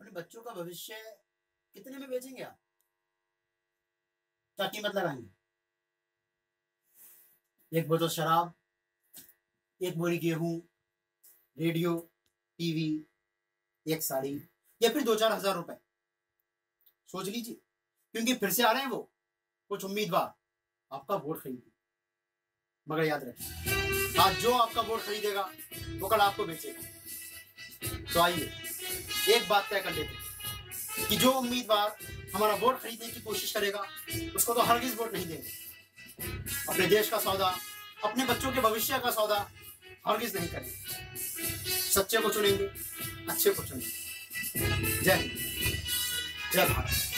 अपने बच्चों का भविष्य कितने में बेचेंगे आप? क्या कीमत लगाएंगे? एक बोतल शराब, एक बोरी गेहूं, रेडियो, टीवी, एक साड़ी, या फिर 2-4 हजार रुपए? सोच लीजिए, क्योंकि फिर से आ रहे हैं वो कुछ उम्मीदवार आपका वोट खरीदने। मगर याद रखें, आज जो आपका वोट खरीदेगा वो कल आपको बेचेगा। तो आइए एक बात तय कर लेते हैं कि जो उम्मीदवार हमारा वोट खरीदने की कोशिश करेगा उसको तो हरगिज वोट नहीं देंगे। अपने देश का सौदा, अपने बच्चों के भविष्य का सौदा हरगिज नहीं करेंगे। सच्चे को चुनेंगे, अच्छे को चुनेंगे। जय हिंद, जय भारत।